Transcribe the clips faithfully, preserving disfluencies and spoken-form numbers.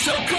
so good.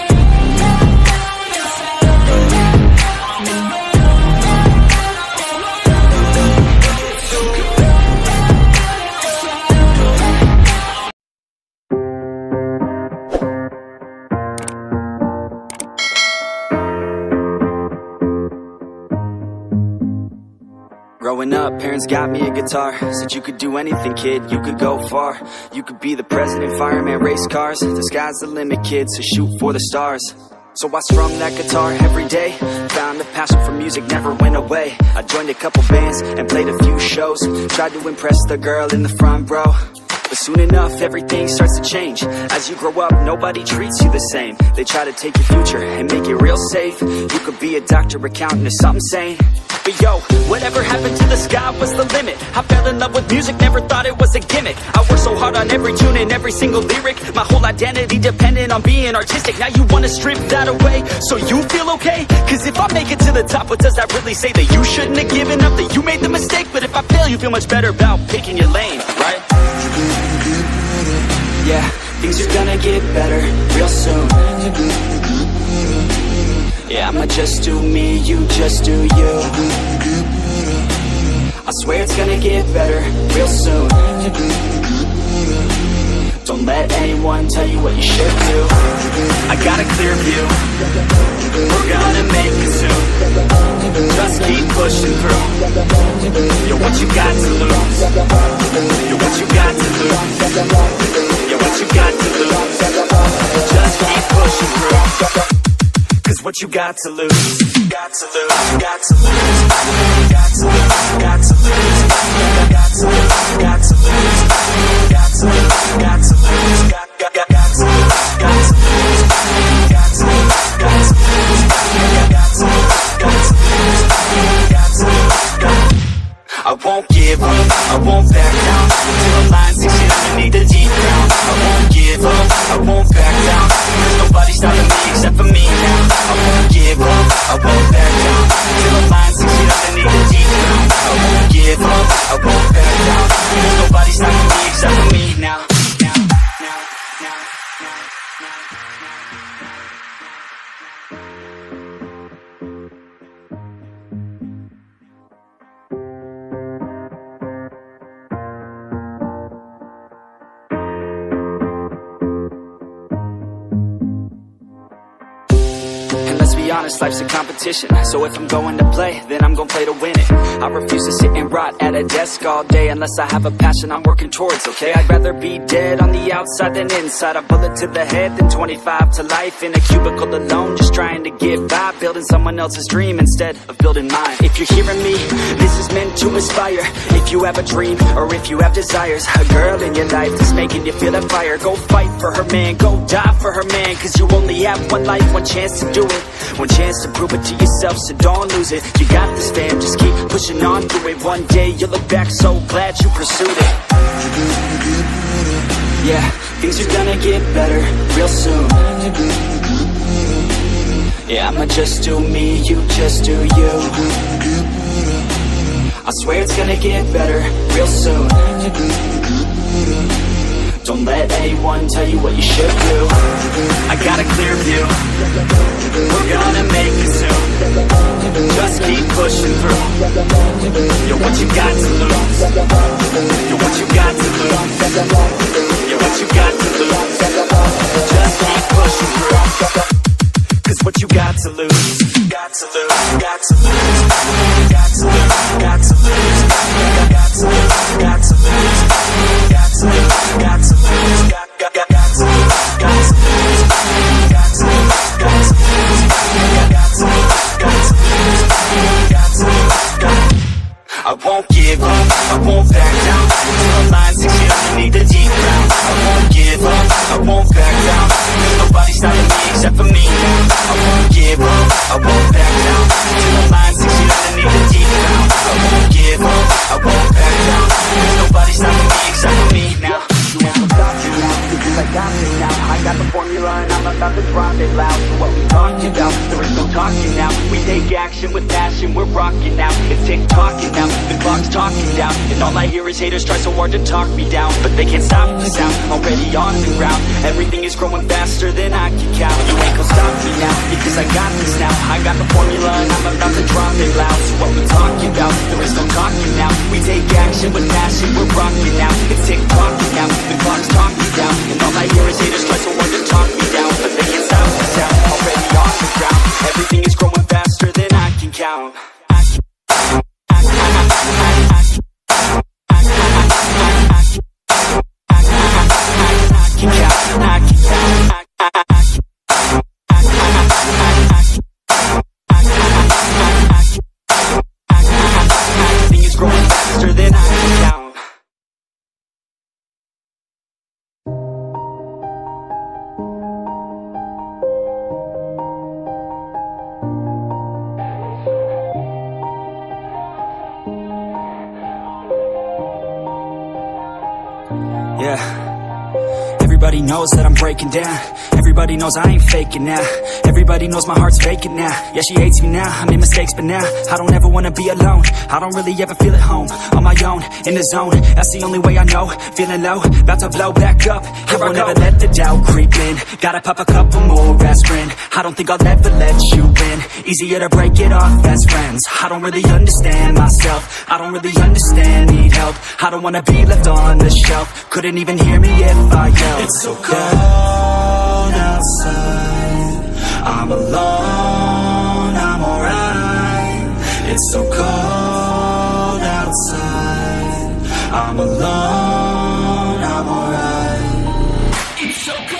Growing up, parents got me a guitar. Said you could do anything, kid, you could go far. You could be the president, fireman, race cars. The sky's the limit, kid, so shoot for the stars. So I strummed that guitar every day. Found a passion for music, never went away. I joined a couple bands and played a few shows. Tried to impress the girl in the front row. But soon enough, everything starts to change. As you grow up, nobody treats you the same. They try to take your future and make it real safe. You could be a doctor, accountant, or something sane. But yo, whatever happened to the sky was the limit. I fell in love with music, never thought it was a gimmick. I worked so hard on every tune and every single lyric. My whole identity depended on being artistic. Now you wanna strip that away so you feel okay? Cause if I make it to the top, what does that really say? That you shouldn't have given up, that you made the mistake? But if I fail, you feel much better about picking your lane, right? Yeah, things are gonna get better real soon. Yeah, I'ma just do me, you just do you. I swear it's gonna get better real soon. Don't let anyone tell you what you should do. I got a clear view, we're gonna make it soon. Just keep pushing through. You're what you got to lose. You're what you got to lose. You're what you got to lose. Just keep pushing through. Cause what you got to lose, got to lose, got to lose, got to lose, got to lose, got to lose, got to lose, got to lose, got to lose, got got got got to lose, got to lose, got to lose, got to lose, got to lose, got to lose, got to lose. I won't give up, I won't back down till the line sinks in underneath the deep ground. I won't give up, I won't back down. There's nobody stopping me except for me now. I won't give up, I won't back down till the line sinks in underneath the deep ground. I won't give up, I won't back down. There's nobody stopping me except for me now. Now, now, now, now, now. Be honest, life's a competition. So if I'm going to play, then I'm gonna play to win it. I refuse to sit and rot at a desk all day unless I have a passion I'm working towards, okay? I'd rather be dead on the outside than inside. A bullet to the head than twenty-five to life in a cubicle alone, just trying to get by, building someone else's dream instead of building mine. If you're hearing me, this is meant to inspire. If you have a dream or if you have desires, a girl in your life that's making you feel that fire, go fight for her man, go die for her man. Cause you only have one life, one chance to do it, one chance to prove it to yourself, so don't lose it. You got this, fam, just keep pushing on through it. One day you'll look back so glad you pursued it. Yeah, things are gonna get better real soon. Yeah, I'ma just do me, you just do you. I swear it's gonna get better real soon. Don't let anyone tell you what you should do. I got a clear view, we're gonna make it soon. Just keep pushing through. You're what you got to lose. You're what you got to lose. You're what you got to lose. Just keep pushing through. Cause what you got to lose, got to lose, got to lose, got to lose, got to lose, got to lose, got to lose, got to lose, got to lose, got got got got to lose, got to lose, got to lose, got to lose, got to lose, got to lose, got to lose, got. I won't give up, I won't back down till the line sinks in underneath the deep ground. I won't give up, I won't back down. There's nobody stopping me except for me now. I won't give up, I won't back down till the line sinks and I'm about to drop it loud. So what we talking about? There is no talking now. We take action with passion, we're rocking now. It's tick-tocking now, the clock's talking down, and all I hear is haters try so hard to talk me down, but they can't stop the sound, already on the ground. Everything is growing faster than I can count. You ain't gon' stop me now, because I got this now. I got the formula and I'm about to drop it loud. So what we talking about? There is no talking now. We take action with passion, we're rocking now. It's tick-tocking now, the clock's talking down, and all I hear is haters try so hard to talk me down, but they can't stop the sound, already on the ground. Everything is growing faster than I can count. I can Yeah, everybody knows that I'm breaking down. Everybody knows I ain't faking now. Everybody knows my heart's faking now. Yeah, she hates me now, I made mistakes but now I don't ever wanna be alone. I don't really ever feel at home. On my own, in the zone, that's the only way I know. Feeling low, about to blow back up. Here I won't ever let the doubt creep in. Gotta pop a couple more aspirin. I don't think I'll ever let you in. Easier to break it off as friends. I don't really understand myself. I don't really understand, need help. I don't wanna be left on the shelf. Couldn't even hear me if I yelled. It's so cold outside, I'm alone, I'm alright. It's so cold outside, I'm alone, I'm alright. It's so cold.